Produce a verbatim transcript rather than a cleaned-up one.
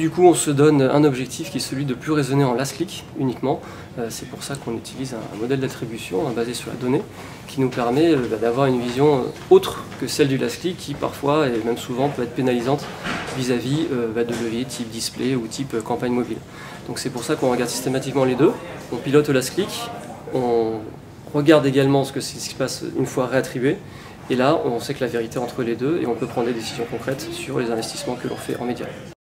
du coup, on se donne un objectif qui est celui de plus raisonner en last click uniquement. Euh, c'est pour ça qu'on utilise un, un modèle d'attribution hein, basé sur la donnée qui nous permet euh, bah, d'avoir une vision autre que celle du last click qui parfois et même souvent peut être pénalisante vis-à-vis euh, bah, de leviers type display ou type euh, campagne mobile. Donc c'est pour ça qu'on regarde systématiquement les deux. On pilote au last click, on regarde également ce, que, ce qui se passe une fois réattribué. Et là, on sait que la vérité entre les deux et on peut prendre des décisions concrètes sur les investissements que l'on fait en médias.